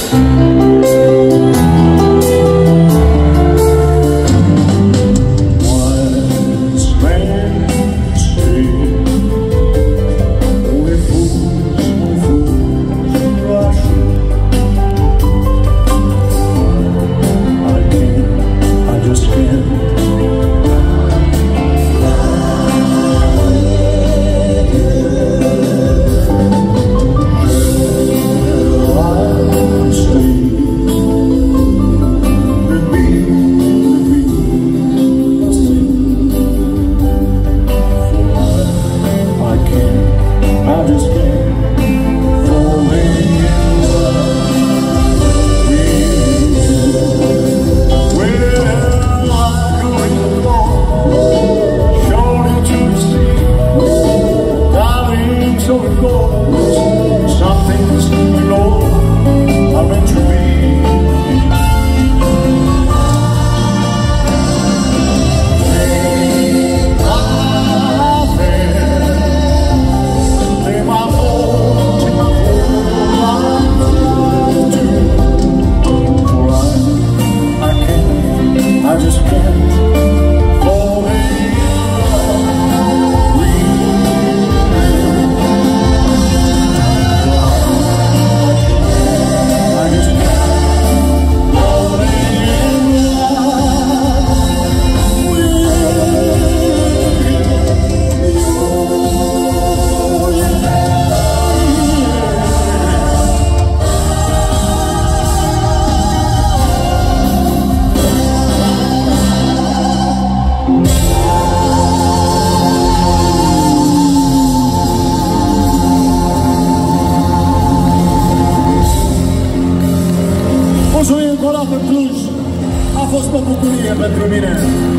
A fost o bucurie pentru mine.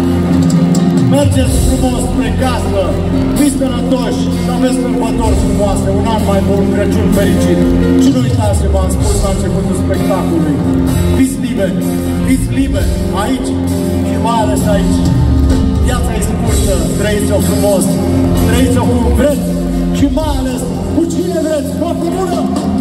Mergeți frumos spre casă, fiți sănătoși, să aveți sărbători frumoase, un an mai bun, Crăciun fericit. Și nu uitați ce v-am spus la începutul spectacolului. Fiți liberi, aici și mai ales aici. Viața e scurtă, trăiți-o frumos, trăiți-o cum vreți și mai ales cu cine vreți. Toată bună!